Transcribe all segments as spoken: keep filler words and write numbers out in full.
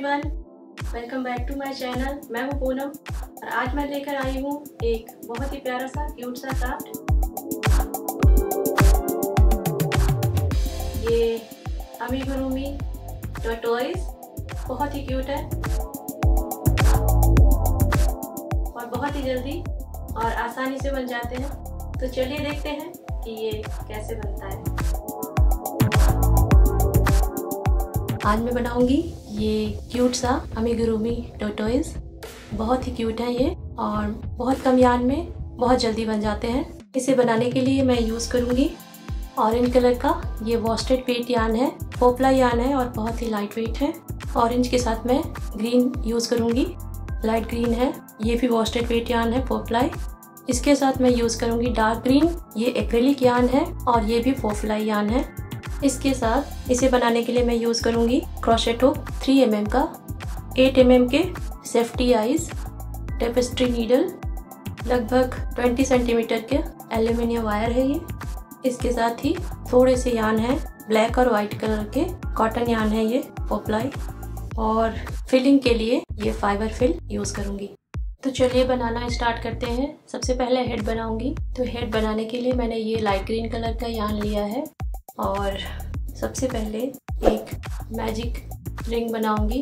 Everyone, welcome back to my channel. मैं हूँ पूनम और आज मैं लेकर आई हूँ एक बहुत ही प्यारा सा क्यूट सा क्राफ्ट। ये अमीगुरुमी टॉर्टोइज बहुत ही क्यूट है और बहुत ही जल्दी और आसानी से बन जाते हैं। तो चलिए देखते हैं कि ये कैसे बनता है। आज मैं बनाऊंगी ये क्यूट सा अमीगुरुमी टॉर्टोइज। बहुत ही क्यूट है ये और बहुत कम यार्न में बहुत जल्दी बन जाते हैं। इसे बनाने के लिए मैं यूज़ करूंगी ऑरेंज कलर का ये वॉस्टेड वेट यार्न है, पोपला यार्न है और बहुत ही लाइट वेट है। ऑरेंज के साथ मैं ग्रीन यूज़ करूंगी, लाइट ग्रीन है, ये भी वॉस्टेड वेट यार्न है, पोपलाई। इसके साथ मैं यूज़ करूंगी डार्क ग्रीन, ये एक्रेलिक यार्न है और ये भी पोपलाई यार्न है। इसके साथ इसे बनाने के लिए मैं यूज़ करूंगी crochet hook three M M का, एट एम एम के सेफ्टी आइज, टेपेस्ट्री नीडल, लगभग ट्वेंटी सेंटीमीटर के एल्यूमिनियम वायर है ये। इसके साथ ही थोड़े से यार्न है, ब्लैक और वाइट कलर के कॉटन यार्न है ये, पोपलाई। और फिलिंग के लिए ये फाइबर फिल यूज़ करूंगी। तो चलिए बनाना स्टार्ट करते हैं। सबसे पहले हेड बनाऊंगी। तो हेड बनाने के लिए मैंने ये लाइट ग्रीन कलर का यार्न लिया है और सबसे पहले एक मैजिक रिंग बनाऊंगी।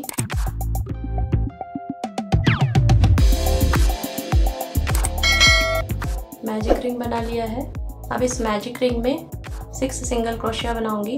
मैजिक रिंग बना लिया है। अब इस मैजिक रिंग में सिक्स सिंगल क्रोशिया बनाऊंगी।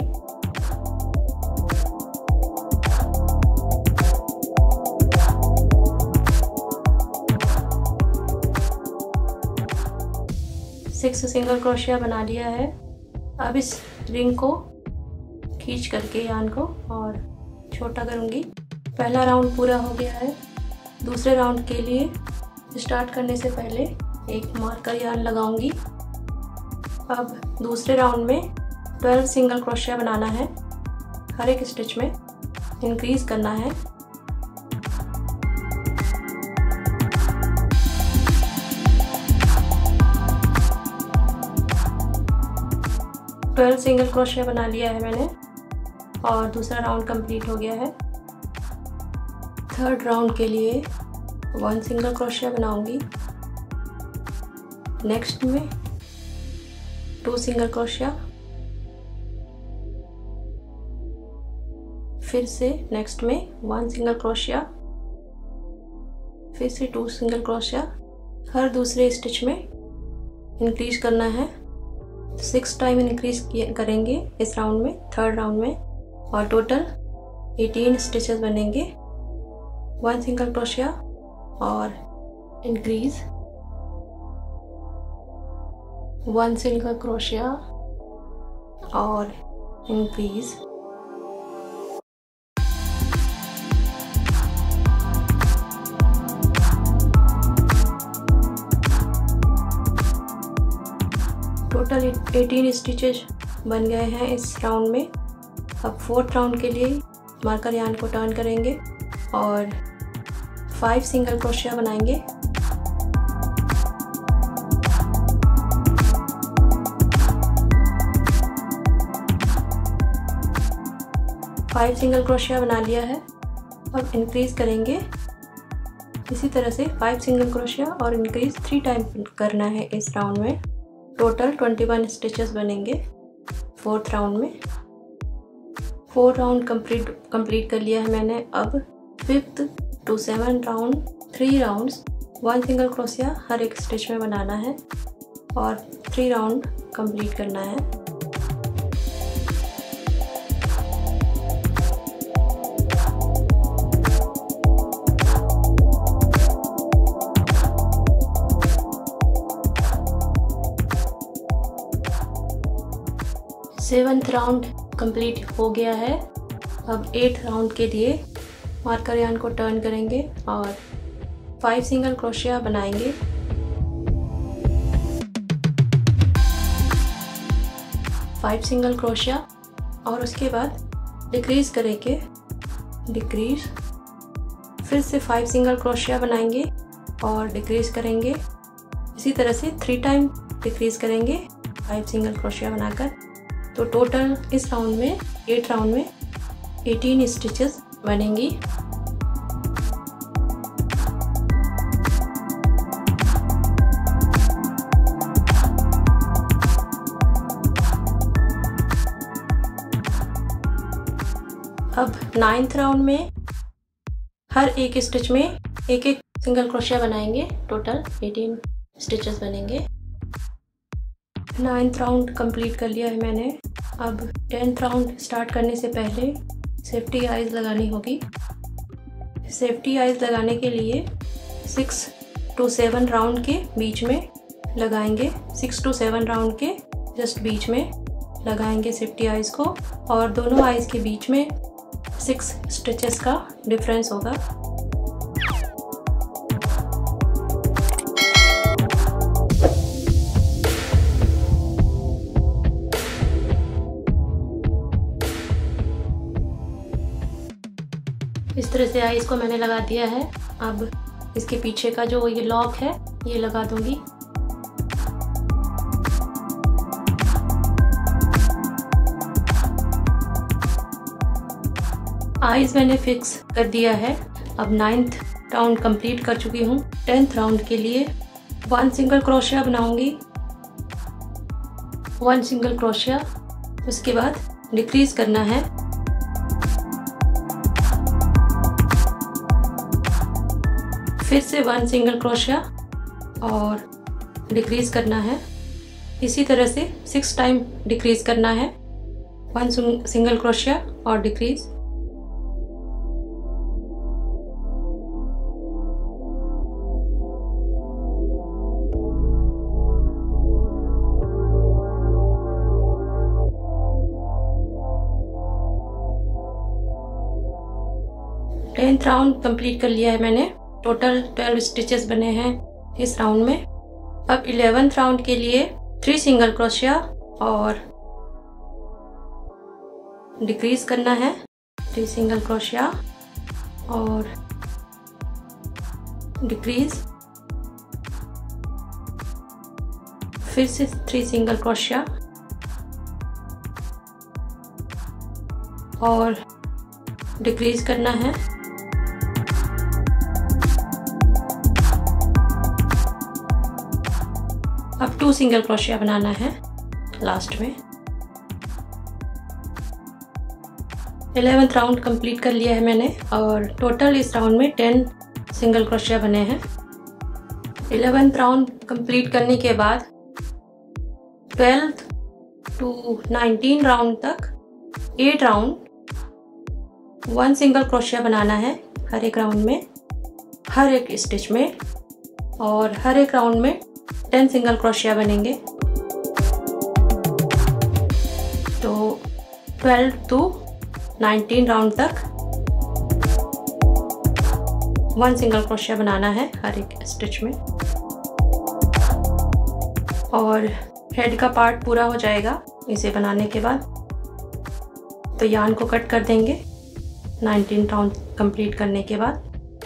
सिक्स सिंगल क्रोशिया बना लिया है। अब इस रिंग को खींच करके यार्न को और छोटा करूंगी। पहला राउंड पूरा हो गया है। दूसरे राउंड के लिए स्टार्ट करने से पहले एक मार्कर यार्न लगाऊंगी। अब दूसरे राउंड में ट्वेल्व सिंगल क्रोशिया बनाना है। हर एक स्टिच में इंक्रीज करना है। ट्वेल्व सिंगल क्रोशिया बना लिया है मैंने और दूसरा राउंड कंप्लीट हो गया है। थर्ड राउंड के लिए वन सिंगल क्रोशिया बनाऊंगी। नेक्स्ट में टू सिंगल क्रोशिया, फिर से नेक्स्ट में वन सिंगल क्रोशिया, फिर से टू सिंगल क्रोशिया। हर दूसरे स्टिच में इंक्रीज करना है। सिक्स टाइम इंक्रीज करेंगे इस राउंड में, थर्ड राउंड में, और टोटल एटीन स्टिचेस बनेंगे। वन सिंगल क्रोशिया और इंक्रीज, वन सिंगल क्रोशिया और इंक्रीज, टोटल एटीन स्टिचेस बन गए हैं इस राउंड में। अब फोर्थ राउंड के लिए मार्कर यार्न को टर्न करेंगे और फाइव सिंगल क्रोशिया बनाएंगे। फाइव सिंगल क्रोशिया बना लिया है। अब इंक्रीज करेंगे इसी तरह से फाइव सिंगल क्रोशिया और इंक्रीज थ्री टाइम करना है इस राउंड में। टोटल ट्वेंटी वन स्टिचेस बनेंगे फोर्थ राउंड में। फोर राउंड कंप्लीट कंप्लीट कर लिया है मैंने। अब fifth to seven round, three rounds, one single क्रोशिया हर एक स्टिच में बनाना है और थ्री राउंड कंप्लीट करना है। सेवन्थ राउंड कंप्लीट हो गया है। अब एट राउंड के लिए मार्कर यार्न को टर्न करेंगे और फाइव सिंगल क्रोशिया बनाएंगे। फाइव सिंगल क्रोशिया और उसके बाद डिक्रीज करेंगे, डिक्रीज, फिर से फाइव सिंगल क्रोशिया बनाएंगे और डिक्रीज करेंगे। इसी तरह से थ्री टाइम डिक्रीज करेंगे फाइव सिंगल क्रोशिया बनाकर। तो टोटल इस राउंड में, एट राउंड में एटीन स्टिचेस बनेंगी। अब नाइन्थ राउंड में हर एक स्टिच में एक एक सिंगल क्रोशिया बनाएंगे। टोटल एटीन स्टिचेस बनेंगे। नाइन्थ राउंड कंप्लीट कर लिया है मैंने। अब टेंथ राउंड स्टार्ट करने से पहले सेफ्टी आइज लगानी होगी। सेफ्टी आइज लगाने के लिए सिक्स टू सेवन राउंड के बीच में लगाएंगे। सिक्स टू सेवन राउंड के जस्ट बीच में लगाएंगे सेफ्टी आइज को, और दोनों आइज के बीच में सिक्स स्टिचेस का डिफरेंस होगा। इस तरह से आइज को मैंने लगा दिया है। अब इसके पीछे का जो ये लॉक है ये लगा दूंगी। आइज मैंने फिक्स कर दिया है। अब नाइन्थ राउंड कंप्लीट कर चुकी हूँ। टेंथ राउंड के लिए वन सिंगल क्रोशिया बनाऊंगी, वन सिंगल क्रोशिया। उसके बाद डिक्रीज करना है। फिर से वन सिंगल क्रोशिया और डिक्रीज करना है। इसी तरह से सिक्स टाइम डिक्रीज करना है। वन सिंगल क्रोशिया और डिक्रीज। टेंथ राउंड कंप्लीट कर लिया है मैंने। टोटल ट्वेल्व स्टिचेस बने हैं इस राउंड में। अब इलेवेंथ राउंड के लिए थ्री सिंगल क्रोशिया और डिक्रीज करना है। थ्री सिंगल क्रोशिया और डिक्रीज, फिर से थ्री सिंगल क्रोशिया और डिक्रीज करना है। अब टू सिंगल क्रोशिया बनाना है लास्ट में। इलेवेंथ राउंड कंप्लीट कर लिया है मैंने, और टोटल इस राउंड में टेन सिंगल क्रोशिया बने हैं। इलेवेंथ राउंड कंप्लीट करने के बाद ट्वेल्थ टू नाइनटीन राउंड तक एट राउंड वन सिंगल क्रोशिया बनाना है हर एक राउंड में, हर एक स्टिच में, और हर एक राउंड में टेन सिंगल क्रोशिया बनेंगे। तो ट्वेल्व टू नाइनटीन राउंड तक वन सिंगल क्रोशिया बनाना है हर एक स्टिच में, और हेड का पार्ट पूरा हो जाएगा इसे बनाने के बाद। तो यार्न को कट कर देंगे नाइनटीन राउंड कंप्लीट करने के बाद।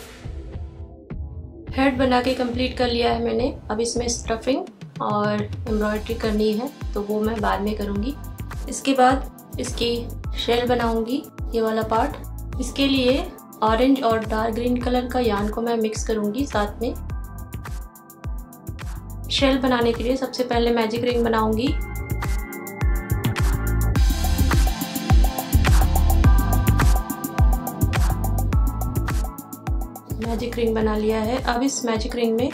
हेड बना के कंप्लीट कर लिया है मैंने। अब इसमें स्टफिंग और एम्ब्रॉयडरी करनी है, तो वो मैं बाद में करूँगी। इसके बाद इसकी शेल बनाऊँगी, ये वाला पार्ट। इसके लिए ऑरेंज और डार्क ग्रीन कलर का यार्न को मैं मिक्स करूँगी साथ में। शेल बनाने के लिए सबसे पहले मैजिक रिंग बनाऊँगी। मैजिक रिंग बना लिया है। अब इस मैजिक रिंग में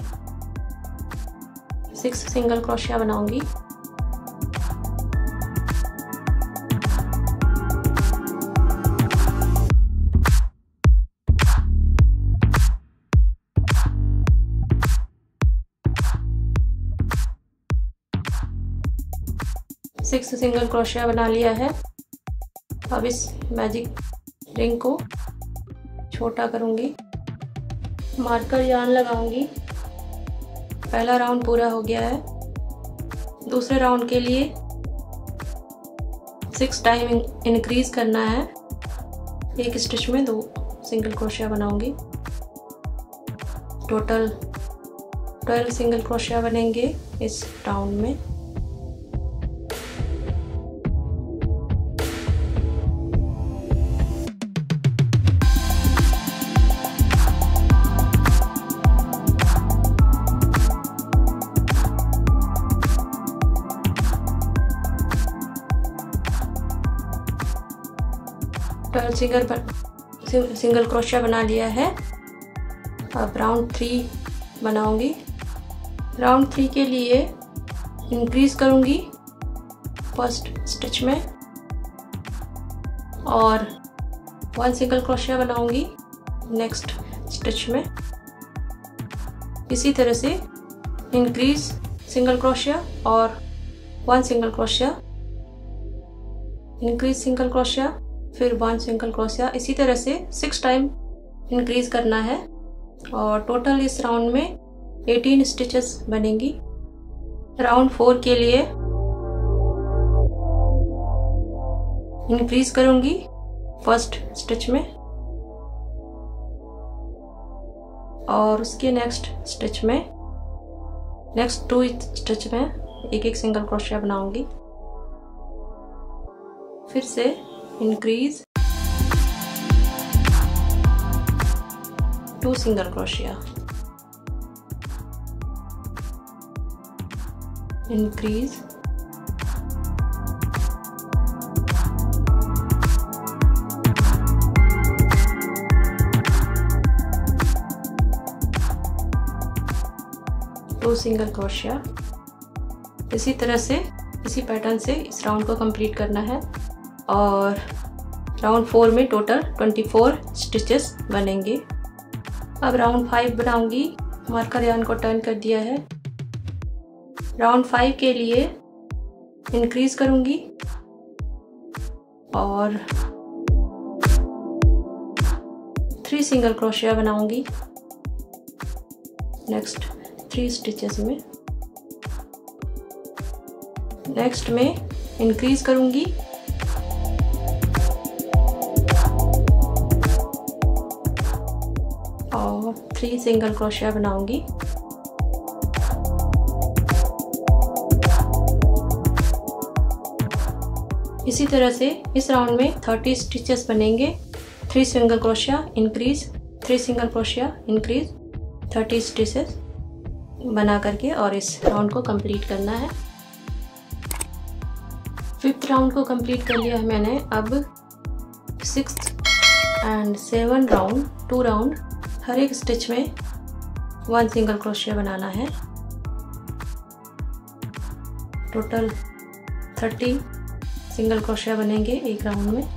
सिक्स सिंगल क्रोशिया बनाऊंगी। सिक्स सिंगल क्रोशिया बना लिया है। अब इस मैजिक रिंग को छोटा करूंगी, मार्कर यार्न लगाऊंगी। पहला राउंड पूरा हो गया है। दूसरे राउंड के लिए सिक्स टाइम इंक्रीज करना है। एक स्टिच में दो सिंगल क्रोशिया बनाऊंगी। टोटल ट्वेल्व सिंगल क्रोशिया बनेंगे इस राउंड में। ट्वेल्व सिंगल सिंगल क्रोशिया बना लिया है। अब राउंड थ्री बनाऊंगी। राउंड थ्री के लिए इंक्रीज करूंगी फर्स्ट स्टिच में और वन सिंगल क्रोशिया बनाऊंगी नेक्स्ट स्टिच में। इसी तरह से इंक्रीज सिंगल क्रोशिया और one single crochet, increase single क्रोशिया, फिर वन सिंगल क्रोशिया। इसी तरह से सिक्स टाइम इंक्रीज करना है और टोटल इस राउंड में एटीन स्टिचेस बनेंगी। राउंड फोर के लिए इंक्रीज करूंगी फर्स्ट स्टिच में और उसके नेक्स्ट स्टिच में, नेक्स्ट टू स्टिच में एक एक सिंगल क्रोशिया बनाऊंगी। फिर से increase two single crochet, increase two single क्रोशिया। इसी तरह से इसी पैटर्न से इस राउंड को कंप्लीट करना है और राउंड फोर में टोटल ट्वेंटी फोर स्टिचेस बनेंगे। अब राउंड फाइव बनाऊंगी। मार्कर यार्न को टर्न कर दिया है। राउंड फाइव के लिए इंक्रीज करूंगी और थ्री सिंगल क्रोशिया बनाऊंगी नेक्स्ट थ्री स्टिचेस में। नेक्स्ट में इंक्रीज करूंगी और थ्री सिंगल क्रोशिया बनाऊंगी। इसी तरह से इस राउंड में थर्टी स्टिचेस बनेंगे। Three single crochet, increase, three single crochet, increase, thirty stitches बना करके और इस राउंड को कंप्लीट करना है। फिफ्थ राउंड को कंप्लीट कर लिया है मैंने। अब sixth and seven round, two round, हर एक स्टिच में वन सिंगल क्रोशिया बनाना है। टोटल थर्टी सिंगल क्रोशिया बनेंगे एक राउंड में।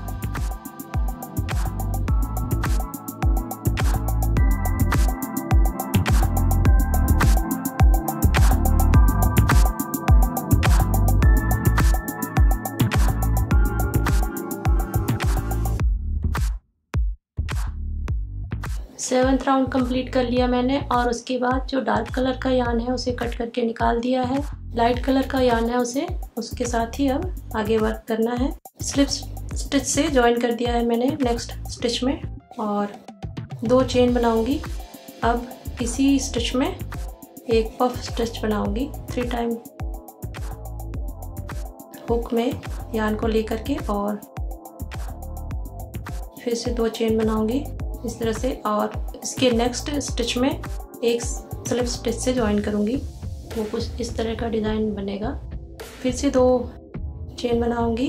सेवन्थ राउंड कंप्लीट कर लिया मैंने और उसके बाद जो डार्क कलर का यार्न है उसे कट करके निकाल दिया है। लाइट कलर का यार्न है उसे उसके साथ ही अब आगे वर्क करना है। स्लिप स्टिच से ज्वाइन कर दिया है मैंने नेक्स्ट स्टिच में और दो चेन बनाऊंगी। अब इसी स्टिच में एक पफ स्टिच बनाऊंगी। थ्री टाइम हुक में यार्न को लेकर के और फिर से दो चेन बनाऊंगी इस तरह से और इसके नेक्स्ट स्टिच में एक स्लिप स्टिच से ज्वाइन करूंगी। वो कुछ इस तरह का डिज़ाइन बनेगा। फिर से दो चेन बनाऊंगी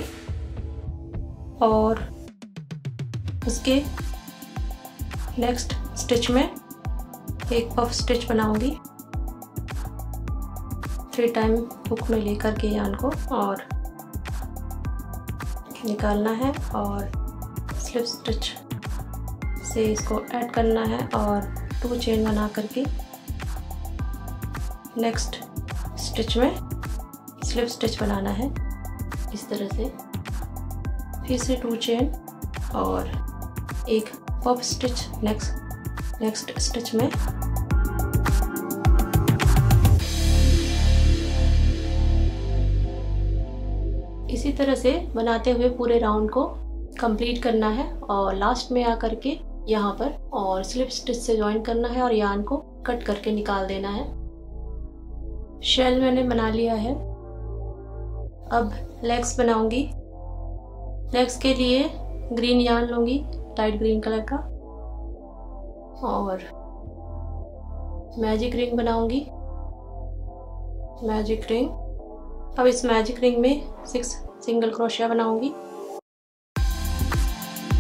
और उसके नेक्स्ट स्टिच में एक पफ स्टिच बनाऊंगी। थ्री टाइम हुक में लेकर के यार्न को और निकालना है और स्लिप स्टिच से इसको ऐड करना है और टू चेन बना करके नेक्स्ट स्टिच में स्लिप स्टिच बनाना है इस तरह से। फिर से टू चेन और एक puff stitch next next stitch में। इसी तरह से बनाते हुए पूरे राउंड को कंप्लीट करना है और लास्ट में आकर के यहाँ पर और स्लिप स्टिच से ज्वाइन करना है और यार्न को कट करके निकाल देना है। शेल मैंने बना लिया है। अब लेग्स बनाऊंगी। लेग्स के लिए ग्रीन यार्न लूंगी, लाइट ग्रीन कलर का, और मैजिक रिंग बनाऊंगी। Magic ring. अब इस मैजिक रिंग में सिक्स सिंगल क्रोशिया बनाऊंगी।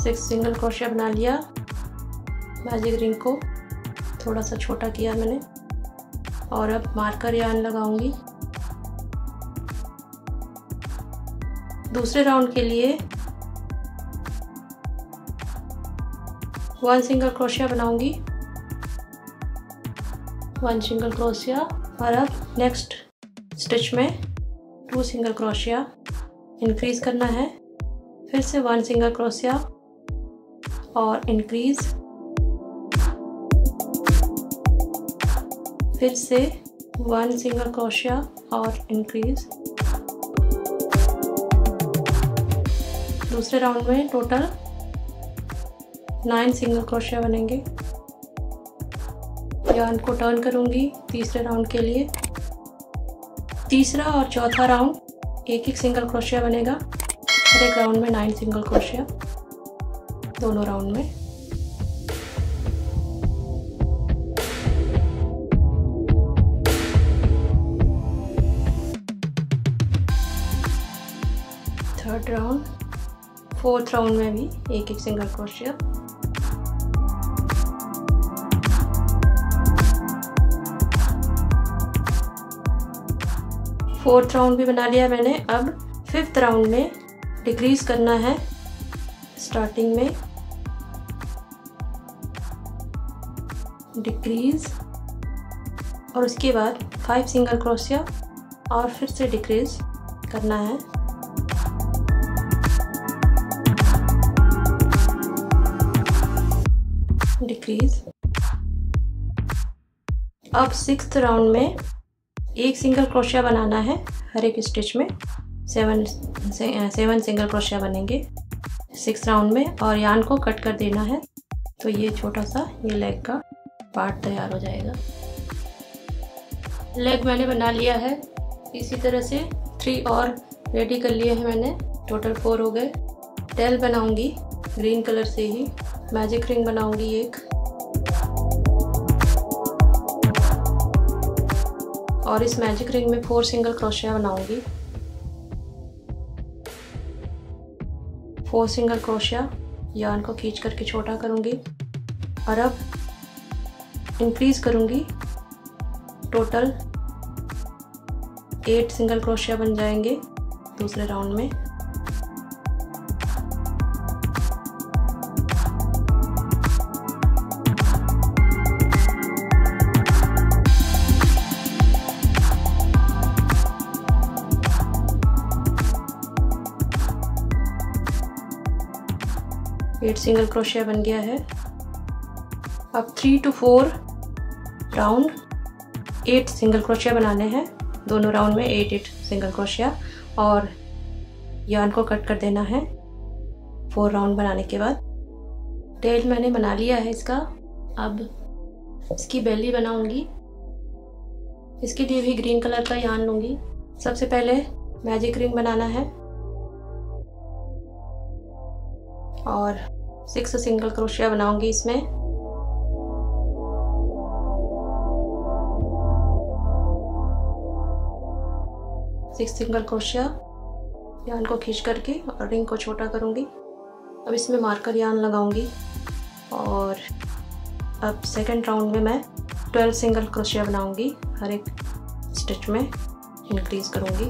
सिक्स सिंगल क्रोशिया बना लिया। मैजिक रिंग को थोड़ा सा छोटा किया मैंने और अब मार्कर यार्न लगाऊंगी। दूसरे राउंड के लिए वन सिंगल क्रोशिया बनाऊंगी, वन सिंगल क्रोशिया और अब नेक्स्ट स्टिच में टू सिंगल क्रोशिया इंक्रीज करना है। फिर से वन सिंगल क्रोशिया और इंक्रीज, फिर से वन सिंगल क्रोशिया और इंक्रीज। दूसरे राउंड में टोटल नाइन सिंगल क्रोशिया बनेंगे। यार्न को टर्न करूंगी तीसरे राउंड के लिए। तीसरा और चौथा राउंड एक एक सिंगल क्रोशिया बनेगा। हर एक राउंड में नाइन सिंगल क्रोशिया दोनों राउंड में। थर्ड राउंड, फोर्थ राउंड में भी एक एक सिंगल क्रोशिया। फोर्थ राउंड भी बना लिया मैंने। अब फिफ्थ राउंड में डिक्रीज करना है। स्टार्टिंग में डिक्रीज और उसके बाद फाइव सिंगल क्रोशिया और फिर से डिक्रीज करना है। डिक्रीज। अब सिक्स्थ राउंड में एक सिंगल क्रोशिया बनाना है। हर एक स्टिच में सेवन सेवन सिंगल क्रोशिया बनेंगे सिक्स राउंड में और यार्न को कट कर देना है। तो ये छोटा सा ये लेग का पार्ट तैयार हो जाएगा। लेग मैंने बना लिया है। इसी तरह से थ्री और रेडी कर लिए हैं मैंने, टोटल फोर हो गए। टेल बनाऊंगी ग्रीन कलर से ही। मैजिक रिंग बनाऊंगी एक और इस मैजिक रिंग में फोर सिंगल क्रोशिया बनाऊंगी। फोर सिंगल क्रोशिया, यार्न को खींच करके छोटा करूंगी और अब इंक्रीज करूंगी। टोटल एट सिंगल क्रोशिया बन जाएंगे दूसरे राउंड में। एट सिंगल क्रोशिया बन गया है। अब three to four round eight single क्रोशिया बनाने हैं। दोनों राउंड में एट एट सिंगल क्रोशिया और यार्न को कट कर देना है फोर राउंड बनाने के बाद। टेल मैंने बना लिया है इसका। अब इसकी बेली बनाऊंगी। इसके लिए भी ग्रीन कलर का यार्न लूंगी। सबसे पहले मैजिक रिंग बनाना है और सिक्स सिंगल क्रोशिया बनाऊंगी इसमें। सिक्स सिंगल क्रोशिया, यार्न को खींच करके और रिंग को छोटा करूंगी। अब इसमें मार्कर यार्न लगाऊंगी और अब सेकंड राउंड में मैं ट्वेल्व सिंगल क्रोशिया बनाऊंगी। हर एक स्टिच में इंक्रीज करूंगी।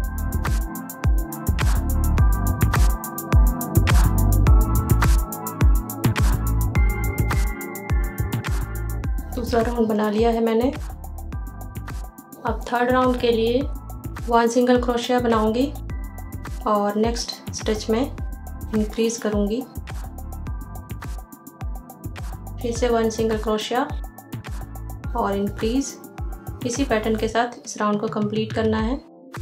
दूसरा राउंड बना लिया है मैंने। अब थर्ड राउंड के लिए वन सिंगल क्रोशिया बनाऊंगी और नेक्स्ट स्टिच में इंक्रीज करूंगी। फिर से वन सिंगल क्रोशिया और इंक्रीज। इसी पैटर्न के साथ इस राउंड को कंप्लीट करना है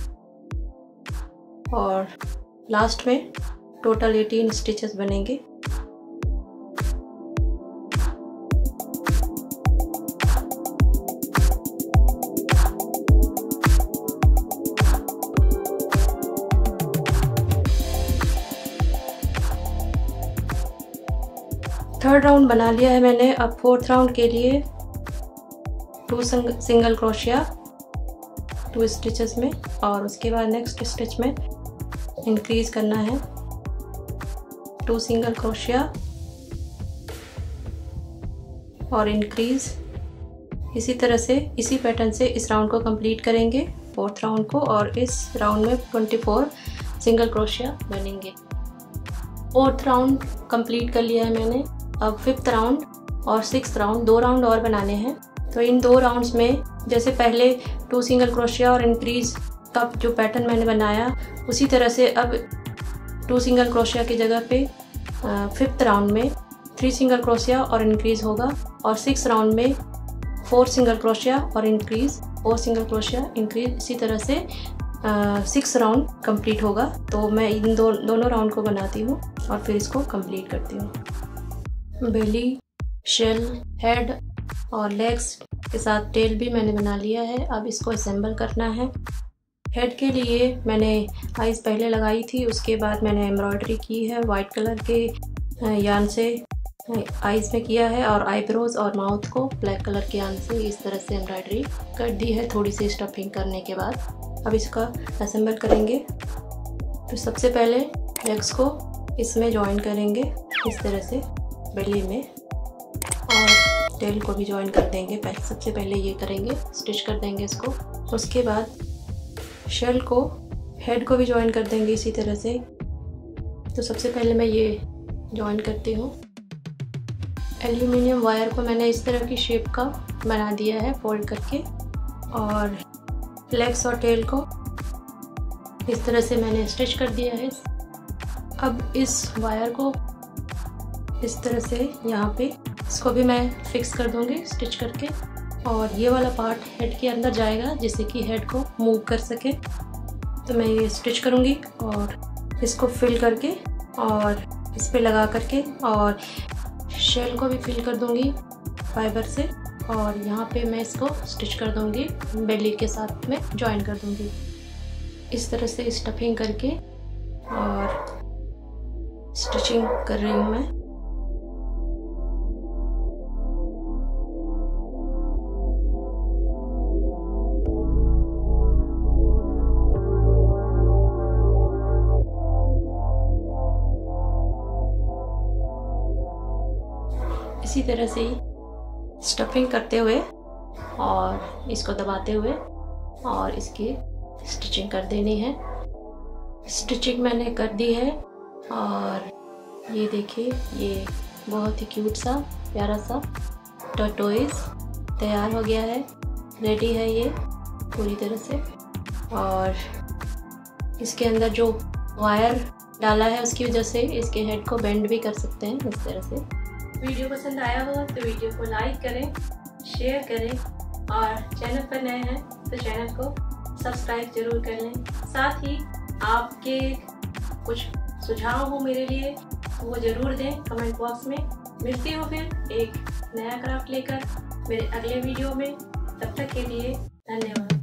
और लास्ट में टोटल एटीन स्टिचेस बनेंगे। थर्ड राउंड बना लिया है मैंने। अब फोर्थ राउंड के लिए टू सिंगल क्रोशिया टू स्टिचेस में और उसके बाद नेक्स्ट स्टिच में इंक्रीज करना है। टू सिंगल क्रोशिया और इंक्रीज। इसी तरह से इसी पैटर्न से इस राउंड को कंप्लीट करेंगे, फोर्थ राउंड को, और इस राउंड में चौबीस सिंगल क्रोशिया बनेंगे। फोर्थ राउंड कंप्लीट कर लिया है मैंने। अब फिफ्थ राउंड और सिक्स्थ राउंड, दो राउंड और बनाने हैं। तो इन दो राउंड्स में जैसे पहले टू सिंगल क्रोशिया और इंक्रीज का जो पैटर्न मैंने बनाया, उसी तरह से अब टू सिंगल क्रोशिया की जगह पे फिफ्थ राउंड में थ्री सिंगल क्रोशिया और इंक्रीज होगा, और सिक्स राउंड में फोर सिंगल क्रोशिया और increase, four single crochet increase. इसी तरह से सिक्स राउंड कंप्लीट होगा। तो मैं इन दो दोनों राउंड को बनाती हूँ और फिर इसको कंप्लीट करती हूँ। बेली, शेल, हेड और लेग्स के साथ टेल भी मैंने बना लिया है। अब इसको असेंबल करना है। हेड के लिए मैंने आइज़ पहले लगाई थी, उसके बाद मैंने एम्ब्रॉयडरी की है वाइट कलर के यान से आइज़ में किया है, और आईब्रोज और माउथ को ब्लैक कलर के यान से इस तरह से एम्ब्रॉयडरी कर दी है थोड़ी सी स्टफिंग करने के बाद। अब इसका असेंबल करेंगे। तो सबसे पहले लेग्स को इसमें जॉइन करेंगे इस तरह से बेली में, और टेल को भी जॉइन कर देंगे। पहले सबसे पहले ये करेंगे, स्टिच कर देंगे इसको। उसके बाद शेल को, हेड को भी जॉइन कर देंगे इसी तरह से। तो सबसे पहले मैं ये जॉइन करती हूँ। एल्यूमिनियम वायर को मैंने इस तरह की शेप का बना दिया है फोल्ड करके, और लेग्स और टेल को इस तरह से मैंने स्टिच कर दिया है। अब इस वायर को इस तरह से यहाँ पे इसको भी मैं फिक्स कर दूँगी स्टिच करके, और ये वाला पार्ट हेड के अंदर जाएगा जिससे कि हेड को मूव कर सके। तो मैं ये स्टिच करूँगी और इसको फिल करके और इस पे लगा करके, और शेल को भी फिल कर दूँगी फाइबर से, और यहाँ पे मैं इसको स्टिच कर दूँगी, बेली के साथ में जॉइन कर दूँगी इस तरह से स्टफिंग करके, और स्टिचिंग कर रही हूँ मैं। इसी तरह से ही स्टफिंग करते हुए और इसको दबाते हुए और इसकी स्टिचिंग कर देनी है। स्टिचिंग मैंने कर दी है, और ये देखिए ये बहुत ही क्यूट सा प्यारा सा टर्टोइज तैयार हो गया है, रेडी है ये पूरी तरह से। और इसके अंदर जो वायर डाला है उसकी वजह से इसके हेड को बेंड भी कर सकते हैं इस तरह से। वीडियो पसंद आया हो तो वीडियो को लाइक करें, शेयर करें, और चैनल पर नए हैं तो चैनल को सब्सक्राइब जरूर कर लें। साथ ही आपके कुछ सुझाव हो मेरे लिए तो वो ज़रूर दें कमेंट बॉक्स में। मिलती हूँ फिर एक नया क्राफ्ट लेकर मेरे अगले वीडियो में। तब तक के लिए धन्यवाद।